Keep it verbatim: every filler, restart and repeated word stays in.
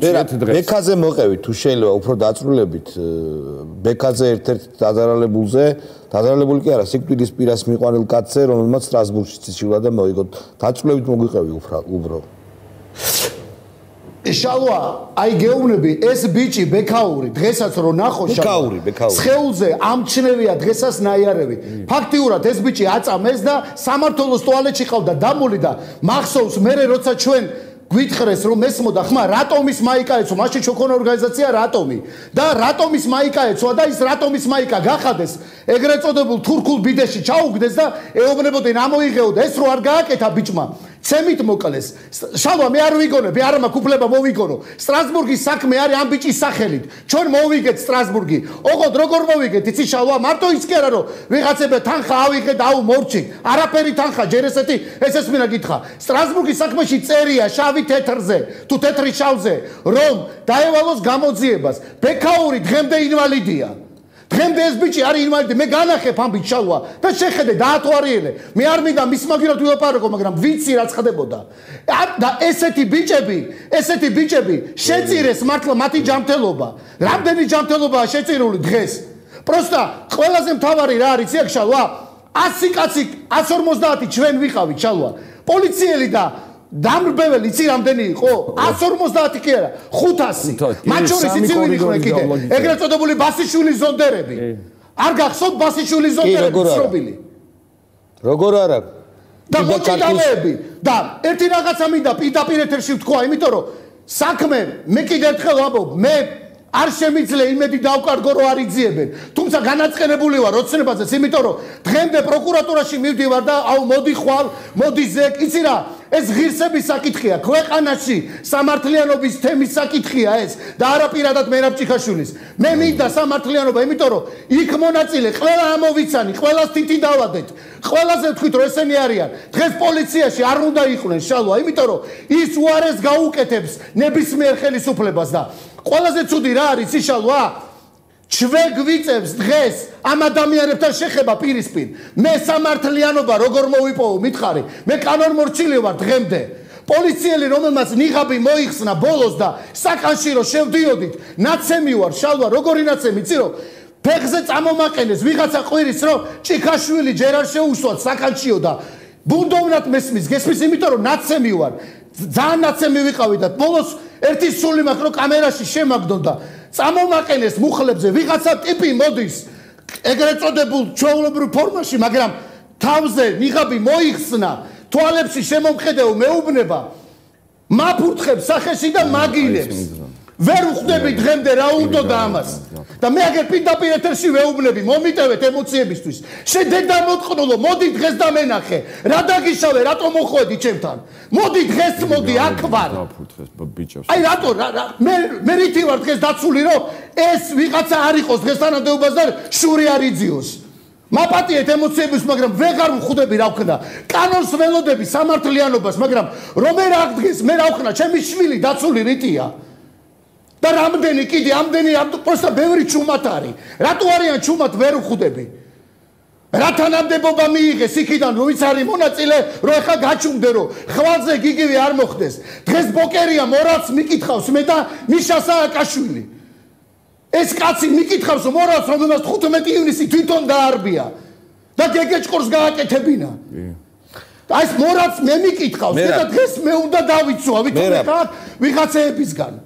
ბექაზე მოყევით თუ შეიძლება უფრო დაწრულებით ბექაზე ერთ-ერთ დაზარალებულზე დაზარალებული კი არა სიკვდილის პირას მიყვანილ კაცზე რომელმაც სტრასბურგში ციშილა და მოიგო დაწრულებით მოგვიყევი უფრო შალვა აი გეუბნები ეს ბიჭი ბექაური დღესაც რო ნახო ბექაური ბექაური სხეულზე ამჩნევია დღესაც ნაიარევი ფაქტიურად ეს ბიჭი აწამეს და სამართლოს ტუალეტში ყავდა დამული და მახსოვს მე როცა ჩვენ გვითხრეს რომ ესმოდა ხმა რატომის მაიკა ეცვა მაშინ ჩოქონა ორგანიზაცია რატომი და რატომის მაიკა ეცვა და ის რატომის მაიკა გახადეს ეგრეთ წოდებულ თურქულ ბიდეში ჩაუგდეს და ეუბნებოდნენ ამოიღეო და ეს რო არ გააკეთა ბიჭმა ცემით მოკლეს შალვა მე არ ვიგონებ არა მაქვს უფლება მოვიგონო სტრასბურგის საქმე არის ამ ბიჭის სახელით ჩვენ მოვიგეთ სტრასბურგი ოღონდ როგორ მოვიგეთ იცი შალვა მარტო ის კი არა რომ ვიღაცებმა თანხა ავიღეთ აუ მორჩი არაფერი თანხა ჯერ ესეთი ესეც მინდა გითხრა სტრასბურგის საქმეში წერია შავი თეთრზე თუ თეთრი შავზე რომ დაევალოს გამოძიებას ბექაური დღემდე ინვალიდია დღემდე ეს ბიჭი არის ინვალიდი მე განახებ ამ ბიჭს შალვა და შეხედე დაათვალიერე მე არ მინდა მის მაგივრად ვილაპარაკო მაგრამ ვიცი რაც ხდებოდა და ესეთი ბიჭები ესეთი ბიჭები შეწირეს მართლა მათი ჯანმრთელობა რამდენი ჯანმრთელობაა შეწირული დღეს პროსტა ყველაზე მთავარი რა არის იქ შალვა ასი კაცი ათს ორმოცდაათი ჩვენ ვიყავით შალვა პოლიციელი და დამრბეველი იცი რამდენი იყო ათს ორმოცდაათი კი არა ხუთასი მათ შორის იცი ვინ იყო კიდე ეგრეთ წოდებული ბასიშვილის ზონდერები არ გახსოვთ ბასიშვილის ზონდერები ცნობილი როგორ არა და მოჭიდავეები და ერთი რაღაცა მინდა პირდაპირ ეთერში ვთქვა იმიტომ რომ საქმე მე კიდე ერთხელ ვამბობ მე არ შემიძლია იმედი დავკარგო რომ არ იძიებენ თუმცა განაწყენებული ვარ ოცნებაზეც იმიტომ რომ დღემდე პროკურატურაში მივდივარ და აუ მოდი ხვალ მოდი ზეკ იცი რა ეს ღირსების საკითხია ქვეყანაში სამართლიანობის თემის საკითხია ეს და არა პირადად მერაბ ჭიქაშვილის მე მინდა სამართლიანობა იმიტომ რომ იქ მონაწილე ყველა ამოვიცანი ყველას თითი დავადეთ ყველაზე ვთქვით რომ ესენი არიან დღეს პოლიციაში არ უნდა იყვნენ შალვა იმიტომ რომ ის უარეს გაუკეთებს ნებისმიერ ხელისუფლებას და ყველაზე ცუდი რა არის იშალვა ჩვენ გვიწევს დღეს ამ ადამიანებთან შეხება პირისპირ მე სამართლიანობა როგორ მოვიპოვო მითხარი მე კანონმორჩილი ვარ დღემდე პოლიციელი რომელმაც ნიღაბი მოიხსნა ბოლოს და საკანში რომ შევდიოდით ნაცემი ვარ შალვა როგორი ნაცემი იცი რომ ფეხზე წამომაყენეს ვიღაცა ყვირის რომ ჭიქაშვილი ჯერ არ შეუსვათ საკანშიო და ბუნდოვნად მესმის გესმის იმიტომ რომ ნაცემი ვარ ძალიან ნაცემი ვიყავი და ბოლოს ერთი სული მაქვს რომ კამერაში შემაგდონ და წამომაყენეს მუხლებზე ვიღაცა ტიპი მოდის ეგრეთ წოდებულ ჩვეულებრივ ფორმაში მაგრამ თავზე ნიღაბი მოიხსნა თვალებში შემომხედეო მეუბნება მაფურთხებს სახეში და მაგინებს ვერ უხდები დღემდე რა უნდა ამას და მე აგერ პირდაპირ ეთერში ვეუბნები მომიტევეთ ემოციებისთვის შე დედა მოტყნულო მოდი დღეს დამენახე რა დაგიშავე რატო მოხვედი ჩემთან მოდი დღეს მოდი აქ ვარ აი რატო მე მე რითი ვარ დღეს დაცული რომ ეს ვიღაცა არ იყოს დღეს თანამდებობას და შური არ იძიოს მაპატიეთ ემოციებს მაგრამ ვეღარ ვხვდები რა ვქნა კანონს ველოდები სამართლიანობას მაგრამ რომ მე რა დღეს მე რა ვქნა ჩემი შვილი დაცული რითია და რამდენი კიდე ამდენი პროსტა ბევრი ჩუმად არის რატო არიან ჩუმად ვერ ვხვდები რა თანამდებობა მიიღეს იქიდან ვიც არის მონაწილე რომ ეხა გაჩუმდე რომ ხვალზე გიგივი არ მოხდეს დღეს ბოკერია მორალს მიკითხავს მე და მიშა სააკაშვილი ეს კაცი მიკითხავს მორალს რომელმაც თხუთმეტი ივნისი თვითონ დაარბია და გეგეჭკორს გააკეთებინა აი ეს მორალს მე მიკითხავს და დღეს მე უნდა დავიცვა ვითომ ეხა ვიღაცეებისგან